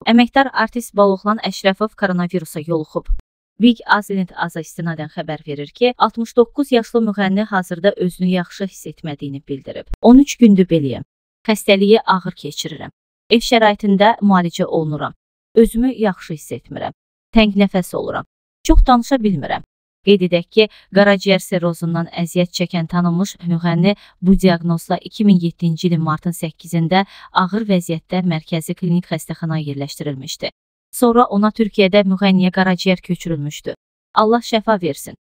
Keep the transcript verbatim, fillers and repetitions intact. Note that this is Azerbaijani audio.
Əməkdar artist Baloxlan Əşrəfov koronavirusa yoluxub. Big Azlint Aza istinadən xəbər verir ki, altmış doqquz yaşlı müğənni hazırda özünü yaxşı hiss etmədiyini bildirib. on üç gündür beləyəm. Xəstəliyi ağır keçirirəm. Ev şəraitində müalicə olunuram. Özümü yaxşı hiss etmirəm. Təng nəfəs oluram. Çox danışa bilmirəm. Qeyd edək ki, qaraciyər sirrozundan əziyyət çəkən tanınmış müğənni bu diaqnozla iki min yeddinci ilin martın səkkizində ağır vəziyyətdə mərkəzi klinik xəstəxanaya yerləşdirilmişdi. Sonra ona Türkiyədə müğənniyə qaraciyər köçürülmüşdü. Allah şəfa versin.